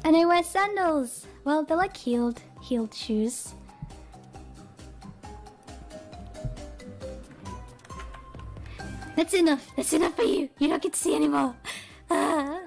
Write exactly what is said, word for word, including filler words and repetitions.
And I wear sandals. Well, they're like heeled, heeled shoes. That's enough. That's enough for you. You don't get to see anymore. Ah.